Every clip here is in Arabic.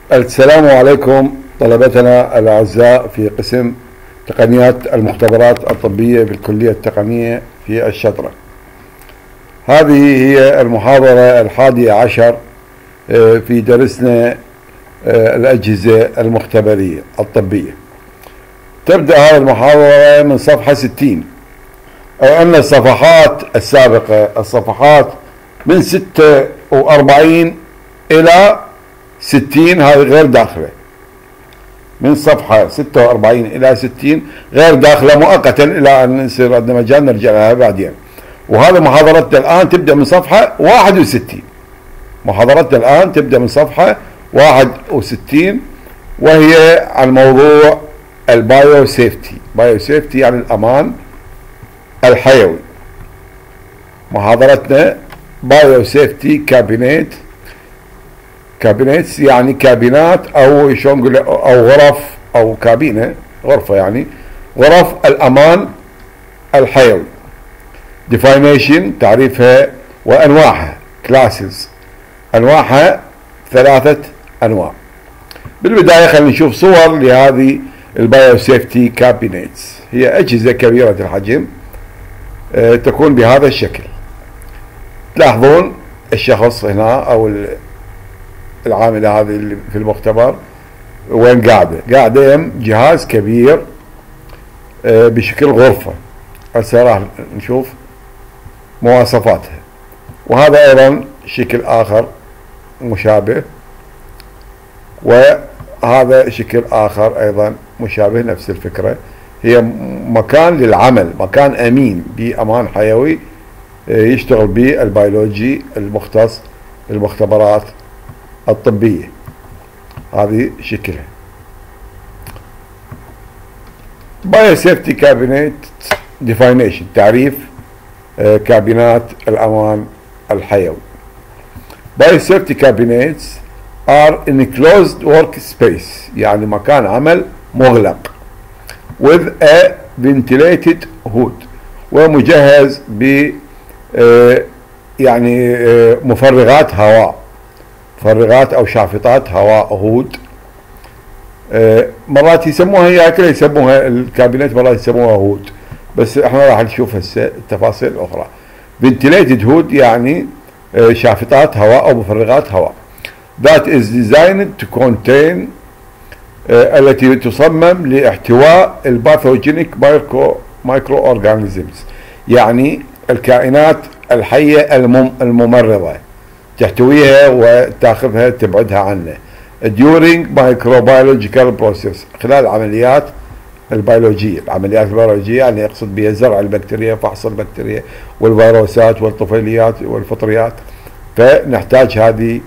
السلام عليكم طلبتنا الأعزاء في قسم تقنيات المختبرات الطبية بالكلية التقنية في الشطرة. هذه هي المحاضرة 11 في درسنا الأجهزة المختبرية الطبية. تبدأ هذه المحاضرة من صفحة 60، أو أن الصفحات السابقة الصفحات من 46 إلى 60 هذه غير داخلة. من صفحة 46 إلى 60 غير داخلة مؤقتا إلى أن يصير عندنا مجال نرجع لها بعدين. وهذا محاضرتنا الآن تبدأ من صفحة 61. محاضرتنا الآن تبدأ من صفحة 61 وهي عن موضوع البايو سيفتي. بايو سيفتي يعني الأمان الحيوي. محاضرتنا بايو سيفتي كابينيتس يعني كابينات او شلون نقول او غرف او كابينه غرفه يعني غرف الامان الحيوي. ديفاينيشن تعريفها وانواعها. كلاسز انواعها 3 انواع. بالبدايه خلينا نشوف صور لهذه البايو سيفتي كابينيتس. هي اجهزه كبيره الحجم تكون بهذا الشكل. تلاحظون الشخص هنا او العاملة هذه اللي في المختبر وين قاعدة يم جهاز كبير بشكل غرفة. هسه راح نشوف مواصفاتها. وهذا ايضا شكل اخر مشابه، وهذا شكل اخر ايضا مشابه نفس الفكرة. هي مكان للعمل، مكان امين بامان حيوي يشتغل به البيولوجي المختص بالمختبرات الطبية. هذه شكلها. بايو سيفتي كابينيت ديفاينيشن تعريف كابينات الأمان الحيوي. بايو سيفتي كابينيتس are enclosed workspace يعني مكان عمل مغلق with a ventilated hood ومجهز ب يعني مفرغات هواء، مفرغات او شافطات هواء هود. مرات يسموها هي كلها يسموها الكابينات، مرات يسموها هود، بس احنا راح نشوف هسه التفاصيل الاخرى. فنتيليتد هود يعني شافطات هواء او مفرغات هواء. that is designed to contain التي تصمم لاحتواء الباثوجينيك مايكرو اورجانيزمز يعني الكائنات الحية الممرضة، تحتويها وتاخذها تبعدها عنه during microbiological process خلال العمليات البيولوجية. العمليات البيولوجية يعني يقصد بها زرع البكتيريا، فحص البكتيريا والفيروسات والطفيليات والفطريات. فنحتاج هذه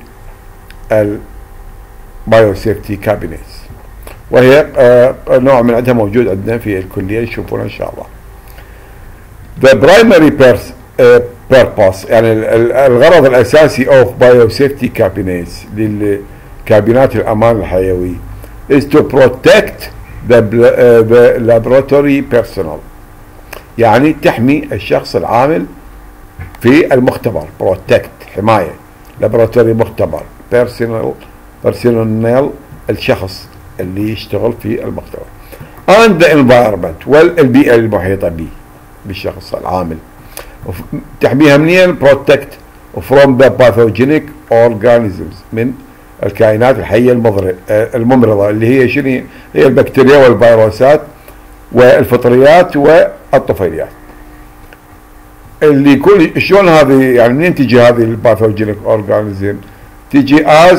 البايو سيفتي كابينيتس، وهي نوع من عندها موجود عندنا في الكلية تشوفونها ان شاء الله. The primary purpose يعني الغرض الأساسي of biosafety cabinets للكابينات الأمان الحيوي is to protect the laboratory personnel يعني تحمي الشخص العامل في المختبر. protect حماية، laboratory مختبر، personnel الشخص اللي يشتغل في المختبر، and the environment والبيئة المحيطة به بالشخص العامل. تحميها منين؟ protect from the pathogenic organisms من الكائنات الحية الممرضة اللي هي شنو؟ هي البكتيريا والفيروسات والفطريات والطفيليات. اللي يكون شلون هذه يعني منين تجي هذه الباثوجينيك اورجانيزم؟ تجي as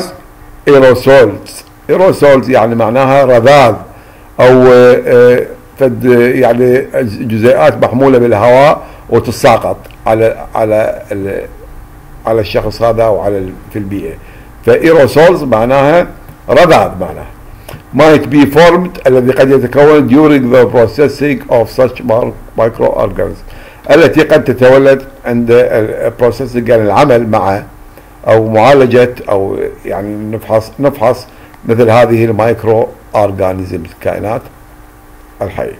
aerosols يعني معناها رذاذ او فد يعني جزيئات محمولة بالهواء وتساقط على الشخص هذا او على في البيئة. فايروسولز معناها رذاذ، معناها might be formed الذي قد يتكون during the processing of such microorganisms التي قد تتولد عند البروسيسنج يعني العمل مع او معالجة او يعني نفحص مثل هذه المايكرو اورجانيزمز الكائنات الحية.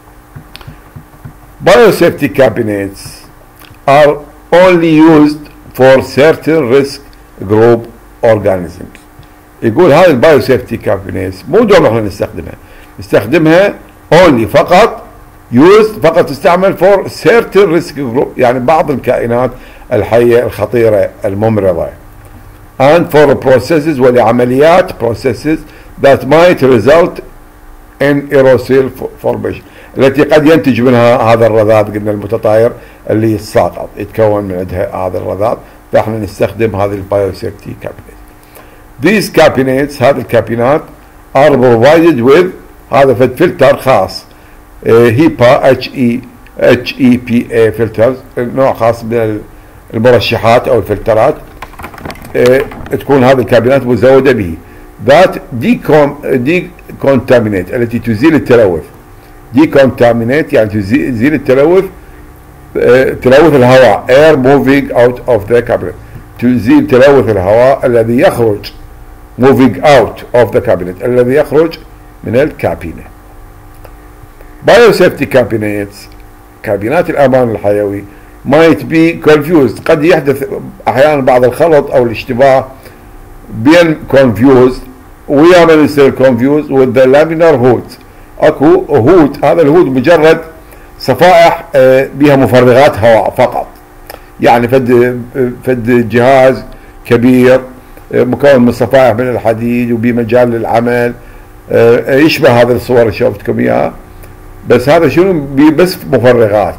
Biosafety cabinets are only used for certain risk group organisms يقول هذه البايو سيفتي كابينيتس مو دوم احنا نستخدمها only فقط فقط تستعمل for certain risk group، يعني بعض الكائنات الحية الخطيرة الممرضة، and for processes ولعمليات processes that might result in aerosol formation، التي قد ينتج منها هذا الرذاذ، قلنا المتطاير اللي يتساقط يتكون من عندها هذا الرذاذ، فاحنا نستخدم هذه البايو سيفتي كابينيت. These cabinets، هذه الكابينات are provided with هذا فلتر خاص HEPA HEPA فلتر، نوع خاص من المرشحات او الفلترات، تكون هذه الكابينات مزودة به that decontaminate التي تزيل التلوث. decontaminate يعني تزيل التلوث، تلوث الهواء air moving out of the cabinet، تزيل تلوث الهواء الذي يخرج moving out of the cabinet الذي يخرج من الكابينة. biosafety cabinets كابينات الأمان الحيوي might be confused، قد يحدث أحيانا بعض الخلط أو الاشتباه بين confused ويا من يصير confused with the laminar hoods. اكو هود، هذا الهود مجرد صفائح بها مفرغات هواء فقط، يعني فد جهاز كبير مكون من صفائح من الحديد وبمجال للعمل، يشبه هذه الصور اللي شفتكم اياها، بس هذا شنو بس مفرغات.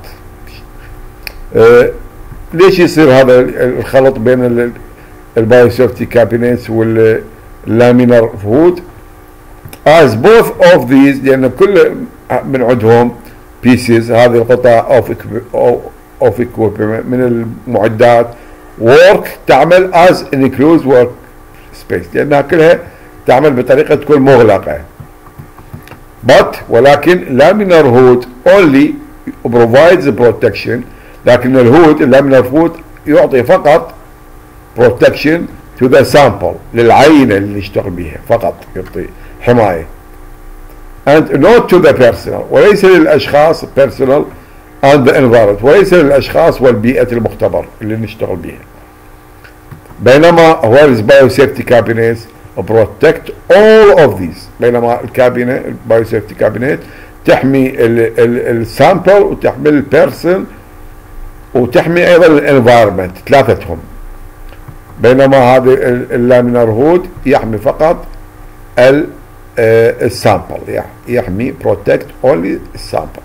ليش يصير هذا الخلط بين البايوسيفتي كابينيتس واللامينر هود؟ as both of these، لأن كل من عندهم pieces، هذه القطع of equipment من المعدات work تعمل as enclosed work space، لأنها كلها تعمل بطريقة تكون مغلقة. ولكن laminar hood only provides protection، لكن الهود اللامينر هود يعطي فقط protection to the sample، للعينة اللي نشتغل بها فقط، يعطي حماية and not to the personal، وليس للأشخاص personal and the environment، وليس للأشخاص والبيئة المختبر اللي نشتغل بها. بينما whereas biosafety cabinets protect all of these، بينما الكابينة biosafety cabinet تحمي السامبل وتحمي البيرسون وتحمي أيضا الانفايرمنت، ثلاثتهم. بينما هذا اللامينار هود يحمي فقط السامبل، يحمي protect only السامبل.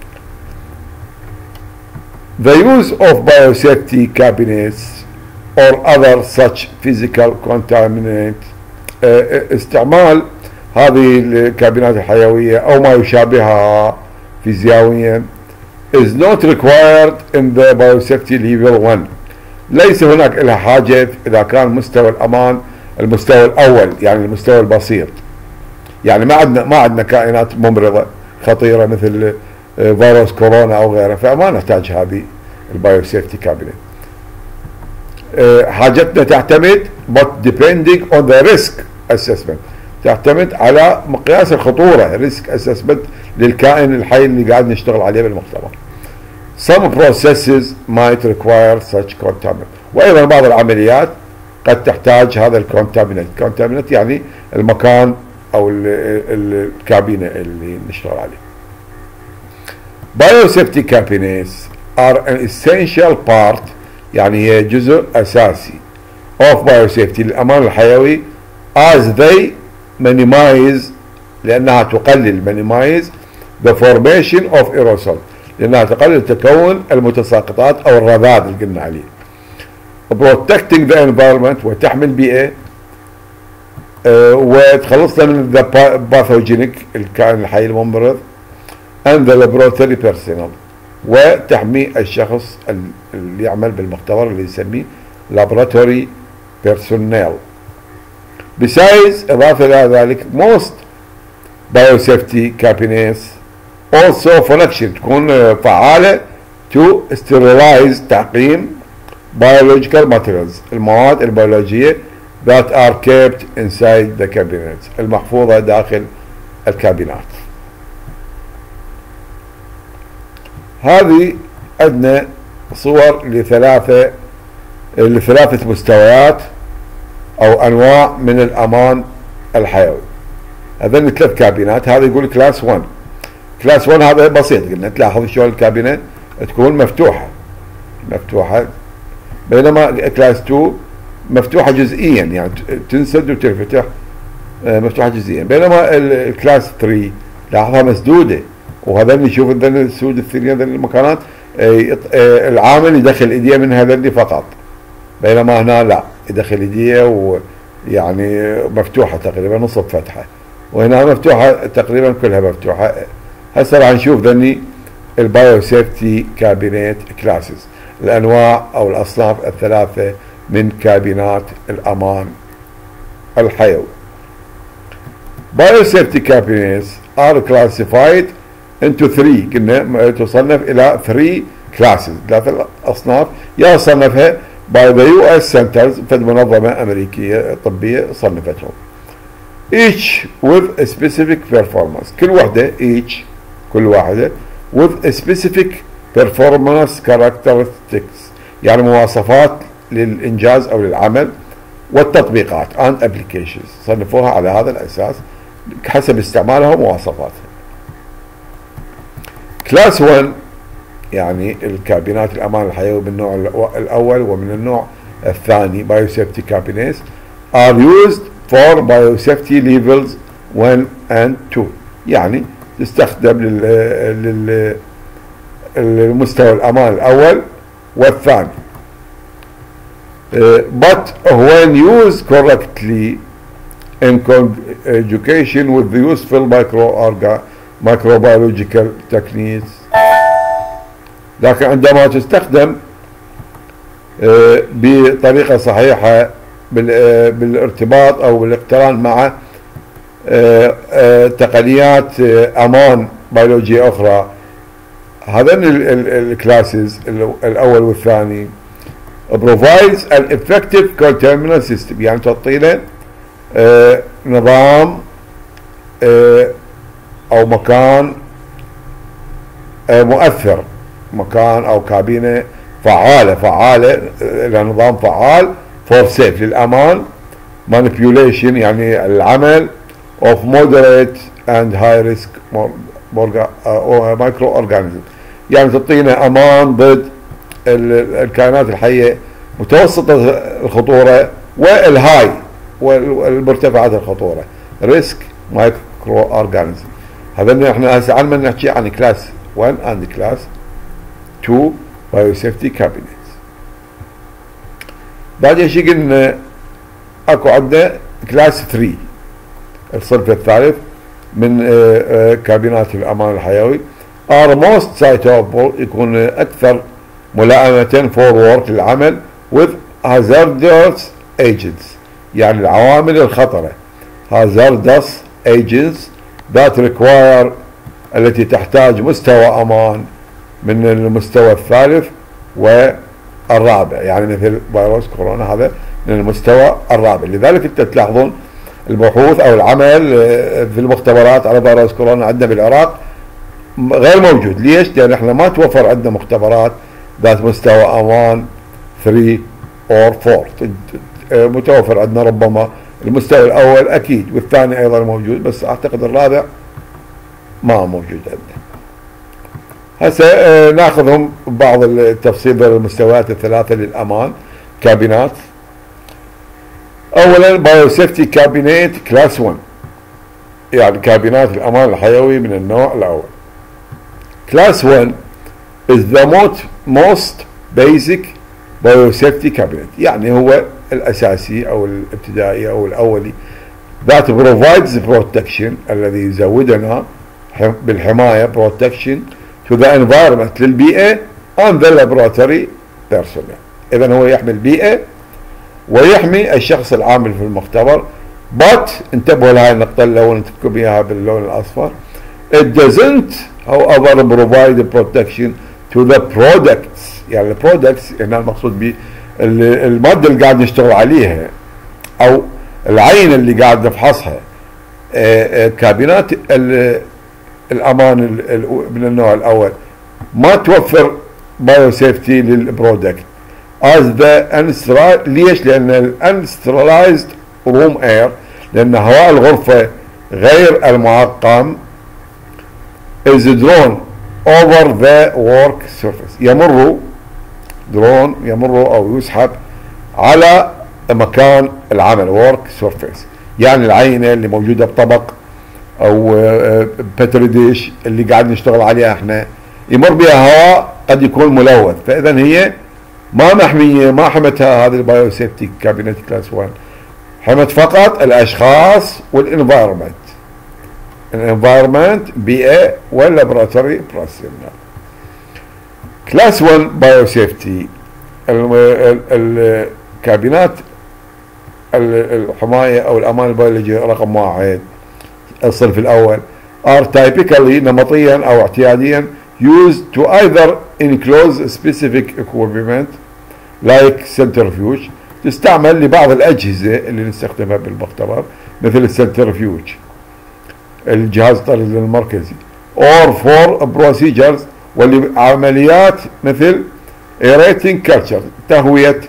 The use of biosafety cabinets or other such physical contaminant، استعمال هذه الكابينات الحيوية أو ما يشابهها فيزيائيا is not required in the biosafety level 1، ليس هناك لها حاجة إذا كان مستوى الأمان المستوى الأول، يعني المستوى البسيط، يعني ما عندنا كائنات ممرضة خطيرة مثل فيروس كورونا أو غيره، فما نحتاج هذه البايوسيفتي كابينت. حاجتنا تعتمد but depending on the risk assessment، تعتمد على مقياس الخطورة risk assessment للكائن الحي اللي قاعد نشتغل عليه بالمختبر. Some processes might require such contaminant، وأيضا بعض العمليات قد تحتاج هذا الكونتامينت. كونتامينت يعني المكان أو الكابينة اللي نشتغل عليه. Biosafety cabinets are an essential part، يعني هي جزء أساسي of biosafety الأمان الحيوي as they minimize، لأنها تقلل minimize the formation of aerosol، لأنها تقلل تكون المتساقطات أو الرذاذ اللي قلنا عليه. protecting the environment، وتحمي البيئة، وتخلصنا من the pathogenic الكائن الحي الممرض and the laboratory personnel، وتحمي الشخص اللي يعمل بالمختبر اللي يسميه laboratory personnel. Besides، إضافة إلى ذلك most biosafety cabinets also function، تكون فعالة to sterilize تعقيم biological materials المواد البيولوجية that are kept inside the cabinets المحفوظة داخل الكابينات. هذه عندنا صور لثلاثة مستويات او انواع من الامان الحيوي. هذول 3 كابينات. هذا يقول كلاس 1. كلاس 1 هذا بسيط، قلنا تلاحظ شلون الكابينة تكون مفتوحة، بينما كلاس 2 مفتوحة جزئيا، يعني تنسد وتنفتح مفتوحة جزئيا، بينما الكلاس 3 لاحظها مسدودة، وهذا نشوف هذول السود الثانية هذول المكانات العامل يدخل ايديه من هذول فقط، بينما هنا لا، يدخل ايديه ويعني مفتوحة تقريبا نصف فتحة، وهنا مفتوحة تقريبا كلها مفتوحة. هسه راح نشوف ذني البايو سيفتي كابينيت كلاسز، الانواع او الاصناف الثلاثة من كابينات الامان الحيوي. Biosafety cabinets are classified into 3، قلنا تصنف الى 3 classes، 3 اصناف يصنفها by the US Centers، فد منظمة امريكية طبية صنفتهم. each with a specific performance، كل واحدة with a specific performance characteristics، يعني مواصفات للإنجاز أو للعمل والتطبيقات and applications، صنفوها على هذا الأساس حسب استعمالها ومواصفاتها. كلاس 1 يعني الكابينات الأمان الحيوي من النوع الأول ومن النوع الثاني biosafety cabinets are used for biosafety levels 1 and 2، يعني تستخدم للمستوى الأمان الأول والثاني. But when used correctly in conjugation with the useful microbiological techniques، لكن عندما تستخدم بطريقة صحيحة بالارتباط أو بالاقتران مع تقنيات أمان بيولوجية أخرى، هذين الكلاسز الأول والثاني provides an effective containment system، يعني تعطينا نظام أو مكان مؤثر، مكان أو كابينة فعالة نظام فعال for safe للأمان، manipulation يعني العمل of moderate and high risk microorganisms، يعني تعطينا أمان ضد الكائنات الحية متوسطة الخطورة والهاي والمرتفعات الخطورة risk microorganisms. هذا احنا هسه علما نحكي عن كلاس 1 and كلاس 2 biosafety cabinets. بعدين شي قلنا اكو عندنا كلاس 3 الصنف الثالث من كابينات الأمان الحيوي are most suitable، يكون أكثر ملائمة for work للعمل with hazardous agents، يعني العوامل الخطرة hazardous agents that require، التي تحتاج مستوى أمان من المستوى الثالث والرابع، يعني مثل فيروس كورونا هذا من المستوى الرابع. لذلك انت تلاحظون البحوث او العمل في المختبرات على فيروس كورونا عندنا بالعراق غير موجود. ليش؟ لان احنا ما توفر عندنا مختبرات ذات مستوى امان 3 or 4. متوفر عندنا ربما المستوى الاول اكيد والثاني ايضا موجود، بس اعتقد الرابع ما موجود عندنا. هسه ناخذهم بعض التفصيل للمستويات الثلاثه للامان كابينات. اولا بايوسيفتي كابينيت كلاس 1، يعني كابينات الامان الحيوي من النوع الاول. كلاس 1 is the most basic biosafety cabinet، يعني هو الاساسي او الابتدائي او الاولي that provides protection، الذي يزودنا بالحمايه protection to the environment للبيئه and the laboratory personnel. اذا هو يحمي البيئه ويحمي الشخص العامل في المختبر. but انتبهوا لهاي النقطه لو نكتب اياها باللون الاصفر، it doesn't however provide protection to the products، يعني البرودكتس هنا المقصود به الماده اللي قاعد نشتغل عليها او العين اللي قاعد نفحصها. كابينات الامان من النوع الاول ما توفر بايو سيفتي للبرودكت، as the unsterilized. ليش؟ لأن ال unsterilized room air، لأن هواء الغرفة غير المعقم is drawn over the work surface، يمر أو يسحب على مكان العمل work surface، يعني العينة اللي موجودة بطبق أو بتري ديش اللي قاعد نشتغل عليها احنا، يمر بها هواء قد يكون ملوث، فإذا هي ما محمية، ما حمتها هذه البايو سيفتي كابينت كلاس 1، حمت فقط الأشخاص والانفايرمنت، الانفايرمنت بيئة واللابراتوري بروسيمنال. كلاس 1 بايو سيفتي الكابينات الحماية أو الأمان البيولوجي رقم 1 الصنف الأول are typically نمطيا أو اعتياديا used to either enclose specific equipment like centrifuge، تستعمل لبعض الأجهزة اللي نستخدمها بالمختبر مثل السنترفيوج الجهاز الطرد المركزي، or for procedures والعمليات مثل aerating culture تهوية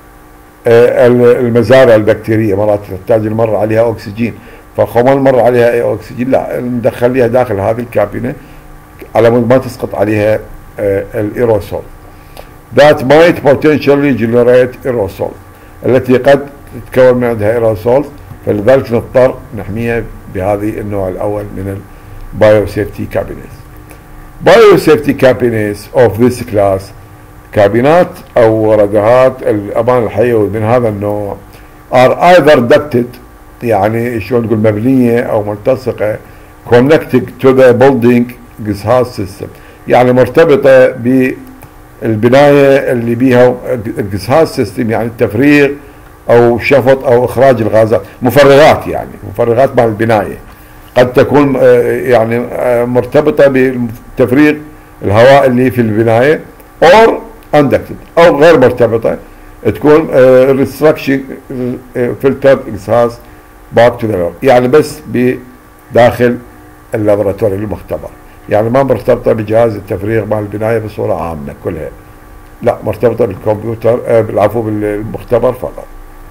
المزارع البكتيرية، مرات تحتاج المرة عليها أكسجين، فخمال مرة عليها أكسجين لا ندخليها داخل هذه الكابينة على مود ما تسقط عليها الإيروسول that might potentially generate aerosol، التي قد تتكون من عندها ايروسول، فلذلك نضطر نحميها بهذه النوع الأول من البايو سيفتي كابينيز. بايو سيفتي كابينيز اوف ذيس كلاس، كابينات أو رادارات الأمان الحيوي من هذا النوع are either ducted، يعني شلون نقول مبنية أو ملتصقة connected to the building exhaust system، يعني مرتبطة بالبناية اللي بيها exhaust system، يعني التفريغ أو شفط أو إخراج الغازات، مفرغات، يعني مفرغات مع البناية قد تكون يعني مرتبطة بتفريغ الهواء اللي في البناية or unducted، أو غير مرتبطة تكون restriction filtered exhaust back to the lab، يعني بس بداخل اللابراتوري المختبر، يعني ما مرتبطة بجهاز التفريغ مع البناية بصورة عامة كلها، لا مرتبطة بالكمبيوتر بالعفو بالمختبر فقط.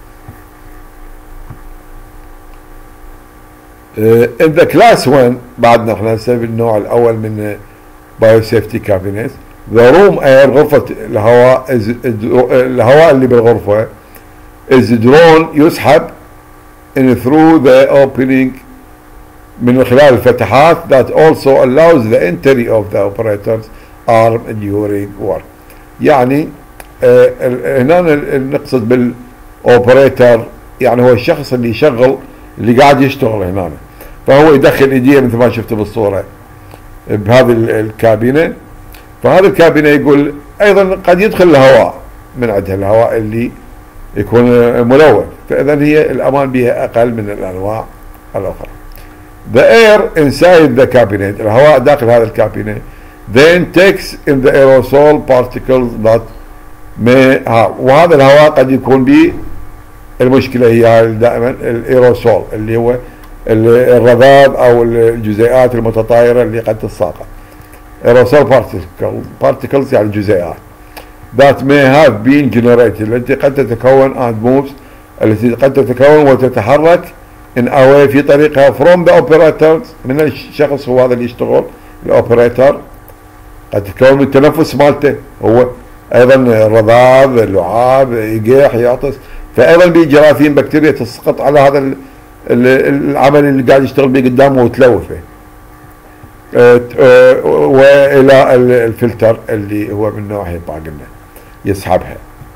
in the class 1 بعدنا احنا هسه بالنوع الأول من بايو سيفتي كابينيت، the room air غرفة الهواء اللي بالغرفة is drawn يسحب in through the opening من خلال الفتحات that also allows the entry of the operator's arm during work، يعني هنا نقصد بالاوبريتر يعني هو الشخص اللي يشغل اللي قاعد يشتغل هنا، فهو يدخل ايديه مثل ما شفت بالصورة بهذه الكابينة، فهذه الكابينة يقول ايضا قد يدخل الهواء من عندها، الهواء اللي يكون ملوث، فاذا هي الامان بها اقل من الانواع الاخرى. The air inside the cabinet، الهواء داخل هذا الكابينة then takes in the aerosol particles that may وهذا الهواء قد يكون به المشكلة هي دائما الايروسول اللي هو الرذاذ او الجزيئات المتطايرة اللي قد تتساقط، aerosol particles يعني جزيئات that may have been generated التي قد تتكون and moves التي قد تتكون وتتحرك in a way في طريقها from the operators من الشخص هو هذا اللي يشتغل الاوبريتر، قد تتكون من التنفس مالته هو ايضا الرذاذ اللعاب يقيح يعطس، فايضا بي جراثيم بكتيريا تسقط على هذا العمل اللي قاعد يشتغل به قدامه وتلوثه، والى الفلتر اللي هو من نوع هيبا قلنا يسحبها.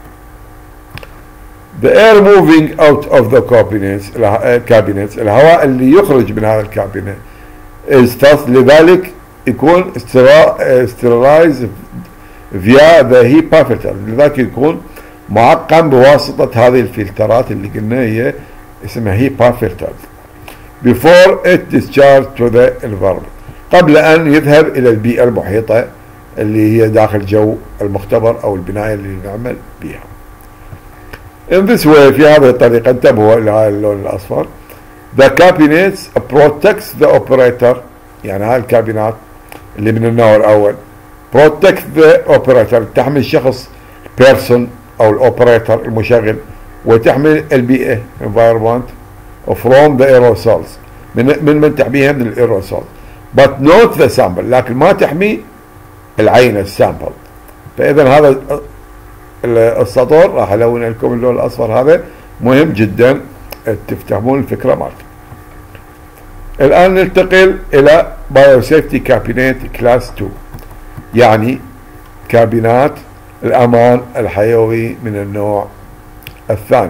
The air moving out of the cabinets الهواء اللي يخرج من هذا الكابينة is thus لذلك يكون sterilized via the HEPA filter، لذلك يكون معقم بواسطة هذه الفلترات اللي قلنا هي اسمها HEPA filters before it discharged to the environment، قبل أن يذهب إلى البيئة المحيطة اللي هي داخل جو المختبر أو البناية اللي نعمل بها. In this way في هذه الطريقة انتبهوا إلى هذا اللون الأصفر the cabinets protects the operator، يعني هاي الكابينات اللي من النوع الأول protect the operator تحمي الشخص person او الاوبريتور المشغل، وتحمي البيئة environment from the aerosols من تحميها من الايروسول but not the sample، لكن ما تحمي العينة السامبل. فاذا هذا السطر راح الون لكم اللون الاصفر، هذا مهم جدا تفهمون الفكرة مالته. الان ننتقل الى بايوسيفتي كابينات كلاس 2، يعني كابينات الامان الحيوي من النوع الثاني.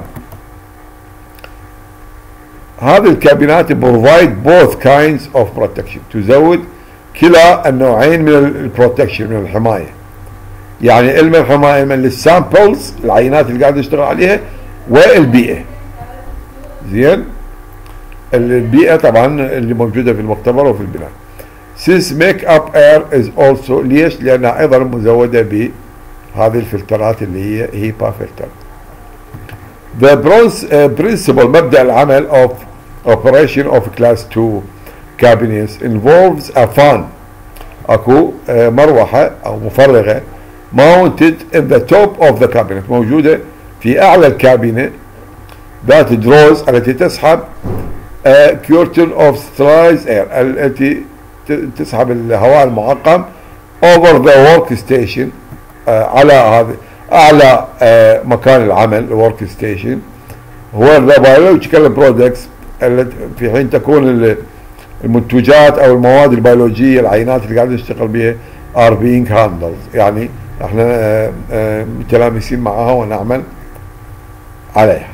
هذه الكابينات provide both kinds of protection، تزود كلا النوعين من البروتكشن، من الحماية. يعني علم الحماية من السامبلز، العينات اللي قاعد نشتغل عليها، والبيئة. زين، البيئة طبعا اللي موجودة في المختبر وفي البناء. Since make up air is also، ليش؟ لأنها أيضا مزودة بهذه الفلترات اللي هي هيبا فلتر. The principle، مبدأ العمل of operation of class 2 cabinets involves a fan، اكو مروحة او مفرغة mounted in the top of the cabinet، موجودة في اعلى الكابينة، that draws، التي تسحب a curtain of sterilized air، التي تسحب الهواء المعقم over the workstation، على هذا اعلى مكان العمل الورك ستيشن، هو البيولوجيكال برودكتس، في حين تكون المنتجات او المواد البيولوجيه، العينات اللي قاعد نشتغل بها are being handled، يعني احنا متلامسين معها ونعمل عليها.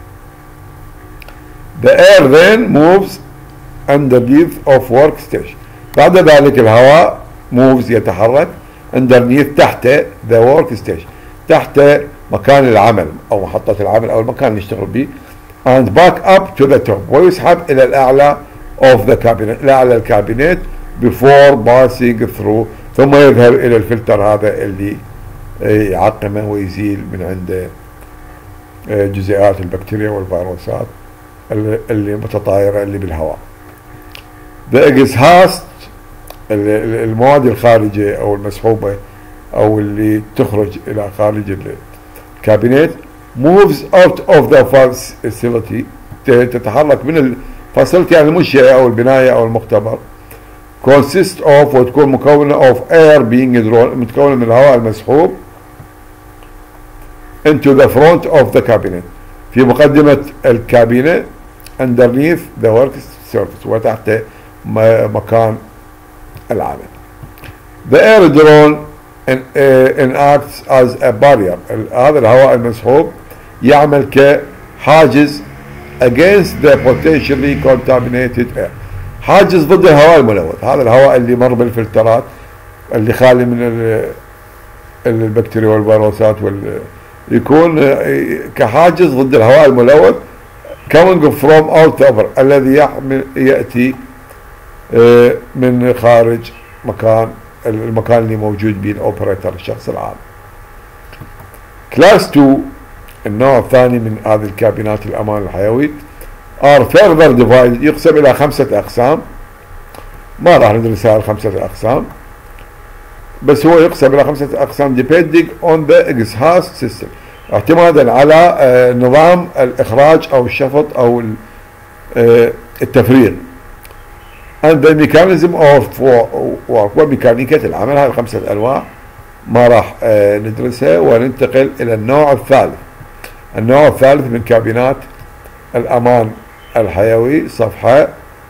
The air then moves underneath of workstation، بعد ذلك الهواء moves، يتحرك underneath، تحت the workstation، تحت مكان العمل او محطة العمل او المكان اللي نشتغل به، and back up to the top، ويسحب الى الاعلى of the cabinet، الاعلى الكابينت before passing through، ثم يذهب الى الفلتر هذا اللي يعقمه ويزيل من عنده جزيئات البكتيريا والفيروسات اللي متطايرة اللي بالهواء. The exhaust، المواد الخارجة او المسحوبة او اللي تخرج الى خارج الكابينت moves out of the facility، تتحرك من الفاسيلتي، يعني المنشأة او البناية او المختبر، consist of، وتكون مكونة of air being drawn، متكونة من الهواء المسحوب into the front of the cabinet، في مقدمة الكابينة underneath the work surface، وتحت مكان العمل. The air drawn acts as a barrier، هذا الهواء المسحوب يعمل كحاجز against the potentially contaminated air، حاجز ضد الهواء الملوث، هذا الهواء اللي مر بالفلترات اللي خالي من البكتيريا والفيروسات يكون كحاجز ضد الهواء الملوث coming from out، الذي يأتي من خارج المكان اللي موجود به الاوبريتور، الشخص العام. كلاس 2، النوع الثاني من هذه الكابينات الامان الحيوي، are further divided، يقسم الى 5 اقسام، ما راح ندرس هاي ال5 اقسام، بس هو يقسم الى 5 اقسام depending on the exhaust system، اعتمادا على نظام الاخراج او الشفط او التفريغ، and the mechanism of work، وميكانيكية العمل. هاي ال5 انواع ما راح ندرسها، وننتقل الى النوع الثالث. النوع الثالث من كابينات الامان الحيوي، صفحة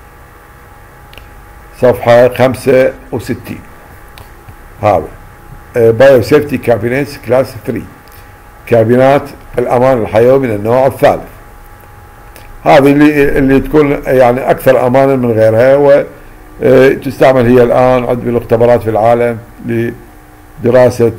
65. هذا بايوسيفتي كابينيتس كلاس 3، كابينات الامان الحيوي من النوع الثالث. هذه اللي تكون يعني اكثر امانا من غيرها، وتستعمل هي الان عند بالاختبارات في العالم لدراسة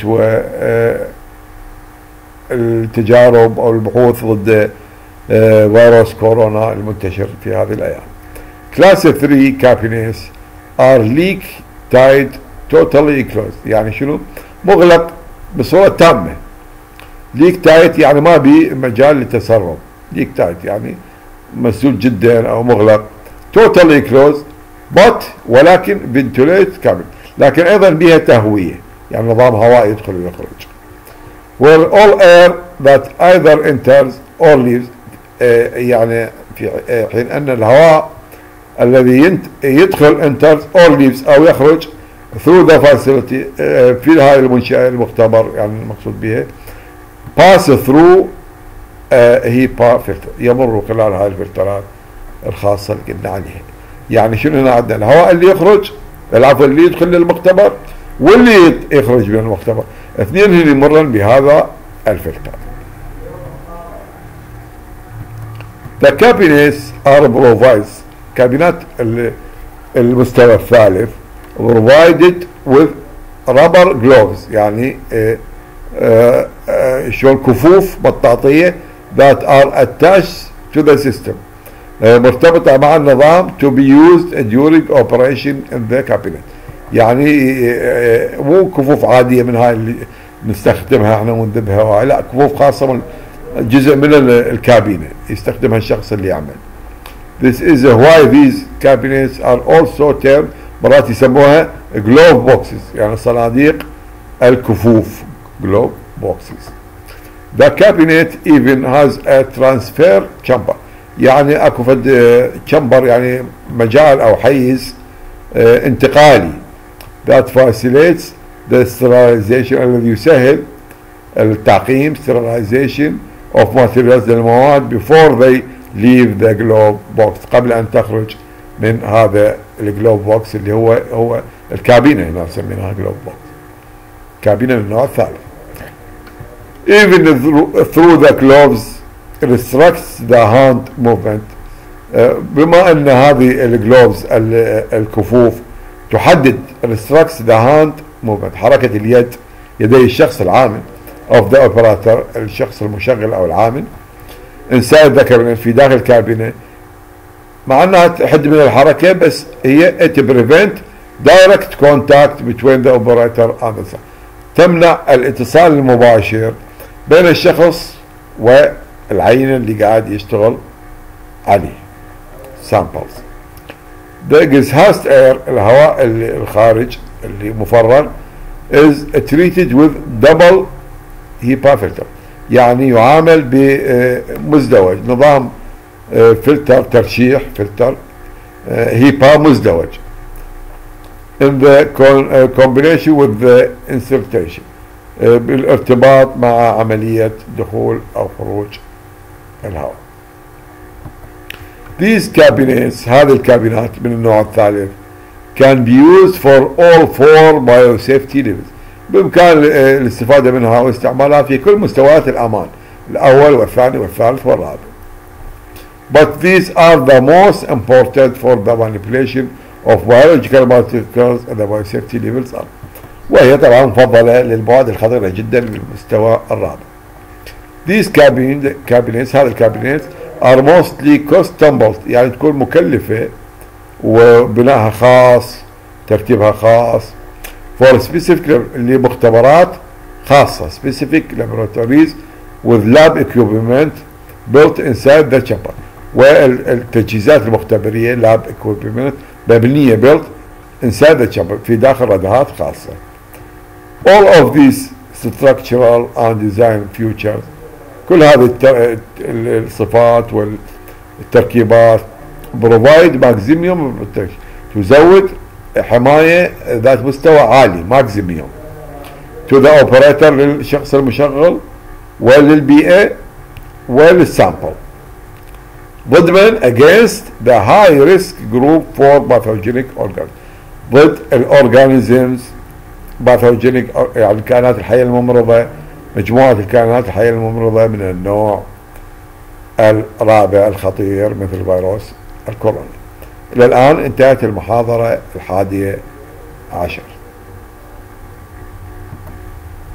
التجارب او البحوث ضد فيروس كورونا المنتشر في هذه الايام. كلاس 3 كابينيتس are leak tied totally closed، يعني شنو؟ مغلق بصورة تامة. leak tied يعني ما بي مجال للتسرب، leak tied يعني مسدود جدا او مغلق. totally closed but، ولكن ventilate كامل، لكن ايضا بها تهوية، يعني نظام هواء يدخل ويخرج. where all air that either enters or leaves يعني في حين أن الهواء الذي يدخل enters or leaves أو يخرج through the facility في هذه المنشأة المختبر يعني المقصود به pass through HEPA filter يمر خلال هذه الفلترات الخاصة اللي قلنا عليها. يعني شنو هنا عندنا الهواء اللي يخرج العفو اللي يدخل للمختبر واللي يخرج من المختبر اثنين اللي يمرن بهذا الفلتر. The cabinets are provided كابينات المستوى الثالث provided with rubber gloves يعني شلون كفوف مطاطية that are attached to the system مرتبطة مع النظام to be used during operation in the cabinet. يعني مو كفوف عادية من هاي اللي نستخدمها احنا ونذبها لا كفوف خاصة من جزء من الكابينة يستخدمها الشخص اللي يعمل. This is why these cabinets are also termed مرات يسموها glove boxes يعني صناديق الكفوف glove boxes. The cabinet even has a transfer chamber يعني اكو فد chamber يعني مجال او حيز انتقالي that facilitates the sterilization الذي يسهل التعقيم sterilization of materials للمواد before they leave the glove box قبل ان تخرج من هذا الجلوف بوكس اللي هو الكابينة هنا نسميناها جلوف بوكس كابينة من النوع الثالث. Even through the gloves restricts the hand movement بما ان هذه الجلوفز الكفوف تحدد restricts the hand movement حركة اليد يدي الشخص العامل of the operator الشخص المشغل او العامل inside the cabinet في داخل الكابينة مع انها تحد من الحركة بس هي to prevent direct contact between the operator and the تمنع الاتصال المباشر بين الشخص والعينة اللي قاعد يشتغل عليه samples. The exhaust air الهواء الخارج اللي مفرغ is treated with double HEPA filter يعني يعامل بمزدوج نظام فلتر ترشيح فلتر HEPA مزدوج in the combination with the insertion بالارتباط مع عملية دخول أو خروج الهواء. These cabinets هذه الكابينات من النوع الثالث can be used for all four biosafety levels بإمكان الاستفادة منها واستعمالها في كل مستويات الأمان الأول والثاني والثالث والرابع. But these are the most important for the manipulation of biological particles at the biosafety levels are وهي طبعا مفضلة للمواد الخطيرة جدا للمستوى الرابع. These cabinets هذه الكابينات are mostly custom-built يعني تكون مكلفة وبنائها خاص ترتيبها خاص for specific لمختبرات خاصة specific laboratories with lab equipment built inside the chamber والتجهيزات المختبرية lab equipment مبنية built inside the chamber في داخل ردهات خاصة. All of these structural and design features كل هذه الصفات والتركيبات provide maximum protection تزود حماية ذات مستوى عالي maximum to the operator للشخص المشغل وللبيئة وللسامبل ضمن against the high risk group for pathogenic organisms ضد الأورجانيزمز باثوجينيك يعني الكائنات الحية الممرضة مجموعة الكائنات الحية الممرضة من النوع الرابع الخطير مثل فيروس الكورونا. إلى الآن انتهت المحاضرة 11.